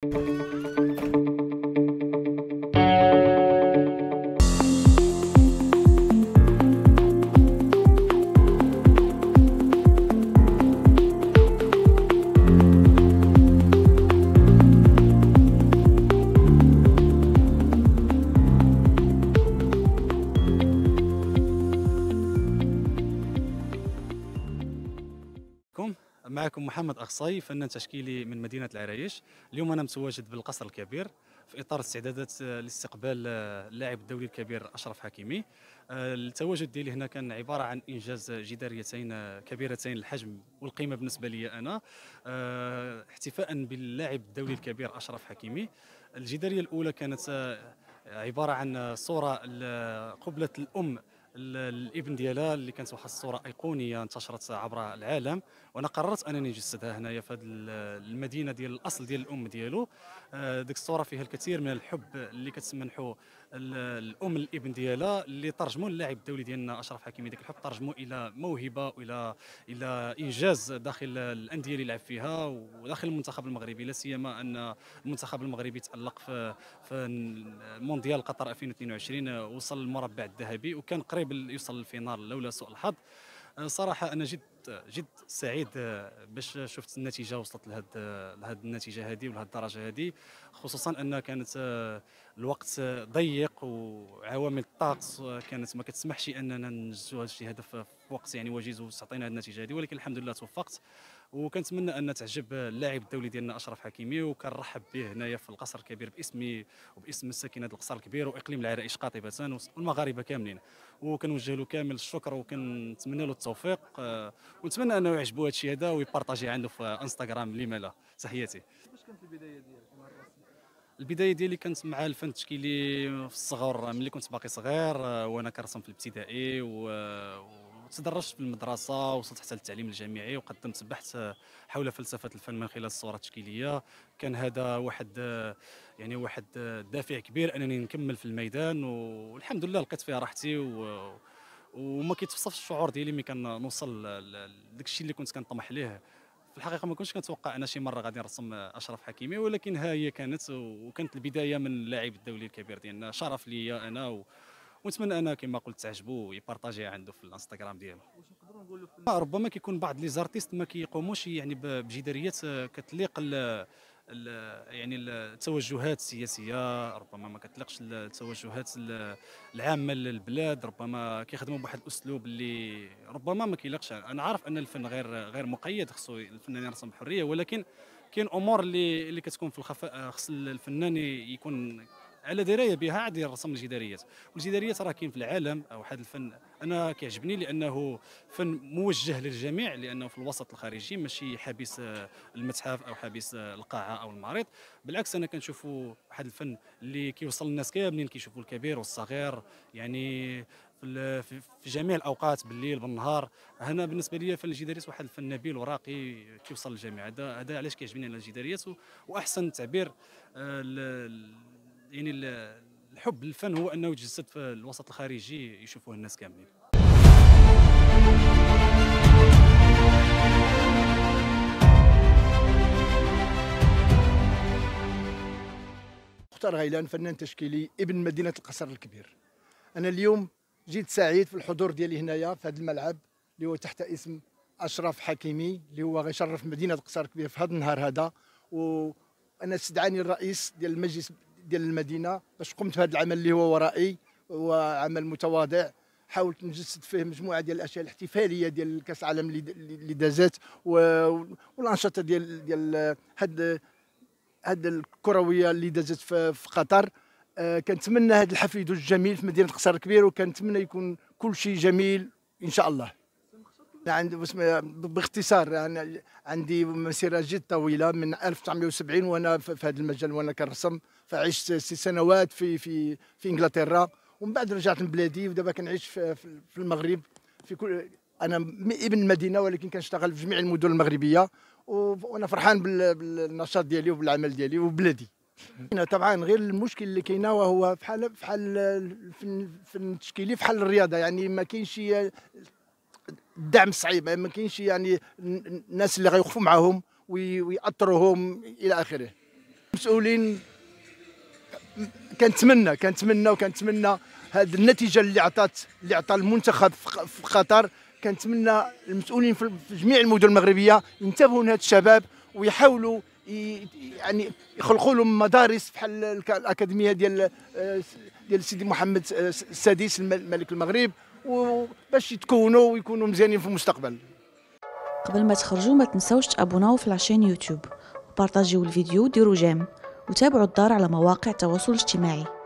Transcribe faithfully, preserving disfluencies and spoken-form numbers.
معكم محمد أخصي، فنان تشكيلي من مدينة العرايش. اليوم أنا متواجد بالقصر الكبير في إطار استعدادات لاستقبال اللاعب الدولي الكبير أشرف حكيمي. التواجد ديالي هنا كان عبارة عن إنجاز جداريتين كبيرتين الحجم والقيمة بالنسبة لي أنا، احتفاء باللاعب الدولي الكبير أشرف حكيمي. الجدارية الأولى كانت عبارة عن صورة قبلة الأم الابن ديالها اللي كانت واحد الصوره ايقونيه انتشرت عبر العالم، وانا قررت انني نجسدها هنايا في هذه المدينه ديال الاصل ديال الام ديالو. ديك الصوره فيها الكثير من الحب اللي كتمنحوا الام الابن ديالها، اللي ترجموا اللاعب الدولي ديالنا اشرف حكيمي. ديك الحب ترجموا الى موهبه والى الى انجاز داخل الانديه اللي لعب فيها وداخل المنتخب المغربي، لا سيما ان المنتخب المغربي تالق في في مونديال قطر ألفين واثنين وعشرين، وصل للمربع الذهبي وكان قريب يوصل للفينال لولا سوء الحظ. صراحه انا جد جد سعيد باش شفت النتيجه وصلت لهاد لهاد النتيجه هذه ولهاد الدرجه هذه، خصوصا ان كانت الوقت ضيق وعوامل الطقس كانت ما كتسمحش اننا ننجزوا هذا الشيء هذا في وقت يعني وجيز وتعطينا هذه النتيجه هذه، ولكن الحمد لله توفقت. وكنتمنى ان تعجب اللاعب الدولي ديالنا اشرف حكيمي، وكنرحب به هنايا في القصر الكبير باسمي وباسم الساكنه ديال القصر الكبير واقليم العرائش قاطبه والمغاربه كاملين، وكنوجه له كامل الشكر وكنتمنى له التوفيق، ونتمنى انه يعجبو هذا الشيء هذا ويبارطاجي عنده في انستغرام. لما لا؟ تحياتي. كيفاش كانت البدايه ديالك مع الرسم؟ البدايه ديالي كانت مع الفن التشكيلي في الصغر، ملي كنت باقي صغير وانا كنرسم في الابتدائي، و تدرجت في المدرسه، وصلت حتى للتعليم الجامعي وقدمت بحث حول فلسفه الفن من خلال الصوره التشكيليه. كان هذا واحد يعني واحد دافع كبير انني نكمل في الميدان، والحمد لله لقيت فيها راحتي، و وما كيتوصفش الشعور ديالي ملي كنوصل لداك الشيء اللي كنت كنطمح ليه. في الحقيقه ما كنتش كنتوقع انا شي مره غادي نرسم اشرف حكيمي، ولكن ها هي كانت، وكانت البدايه من اللاعب الدولي الكبير ديالنا. شرف ليا انا، و ونتمنى انا كما قلت تعجبوا ويبارطاجي عنده في الانستغرام ديالو. واش نقدروا نقولوا في ربما كيكون بعض لي زارتيست ما كيقوموش يعني بجداريات كتليق ال يعني التوجهات السياسيه، ربما ما كتليقش التوجهات العامه للبلاد، ربما كيخدموا بواحد الاسلوب اللي ربما ما كيليقش. انا عارف ان الفن غير غير مقيد، خصو الفنان يرسم بحريه، ولكن كاين امور اللي اللي كتكون في الخفاء، خص الفنان يكون على درايه بها عاد يرسم الجداريات. والجداريات راه كاين في العالم، او هذا الفن انا كيعجبني لانه فن موجه للجميع، لانه في الوسط الخارجي ماشي حابس المتحف او حابس القاعه او المعرض. بالعكس انا كنشوفوا واحد الفن اللي كيوصل للناس كاملين، كيشوفوا الكبير والصغير يعني في في جميع الاوقات، بالليل بالنهار. هنا بالنسبه لي فن الجداريات واحد الفن نبيل وراقي كيوصل للجميع. هذا هذا علاش كيعجبني انا الجداريات، واحسن تعبير يعني الحب للفن هو انه يتجسد في الوسط الخارجي يشوفوه الناس كاملين. مختار غيلان، فنان تشكيلي ابن مدينه القصر الكبير. انا اليوم جيت سعيد في الحضور ديالي هنايا في هذا الملعب اللي هو تحت اسم اشرف حكيمي، اللي هو غيشرف مدينه القصر الكبير في هذا النهار هذا. وانا استدعاني الرئيس ديال المجلس ديال المدينه باش قمت بهذا العمل اللي هو ورائي وعمل متواضع. حاولت نجسد فيه مجموعه ديال الاشياء الاحتفاليه ديال كاس العالم اللي دازت، والانشطه ديال ديال هاد هاد الكرويه اللي دازت في قطر. آه كنتمنى هذا الحفل يدوز جميل في مدينه القصر الكبير، وكنتمنى يكون كل شيء جميل ان شاء الله. عندي باختصار يعني عندي مسيره جد طويله من ألف وتسعمائة وسبعين وانا في هذا المجال وانا كنرسم، فعشت ست سنوات في في في انجلترا، ومن بعد رجعت لبلادي ودابا كنعيش في, في المغرب. في كل انا ابن المدينه ولكن كنشتغل في جميع المدن المغربيه، وانا فرحان بالنشاط ديالي وبالعمل ديالي وبلادي. طبعا غير المشكل اللي كاينه وهو بحال بحال الفن التشكيلي بحال الرياضه، يعني ما كاينش الدعم صعيب، ما كاينش يعني الناس اللي غيوقفوا معاهم ويأطروهم الى اخره. المسؤولين كنتمنى كنتمنى وكنتمنى هذه النتيجه اللي عطات اللي عطى المنتخب في قطر. كنتمنى المسؤولين في جميع المدن المغربيه ينتبهوا لهذا الشباب ويحاولوا يعني يخلقوا لهم مدارس بحال الاكاديميه ديال ديال سيدي محمد السادس الملك المغرب، وباش يتكونوا ويكونوا مزيانين في المستقبل. قبل ما تخرجوا ما تنساوش تابوناو في لاشين يوتيوب وبارطاجيو الفيديو وديروا جيم وتابعوا الدار على مواقع التواصل الاجتماعي.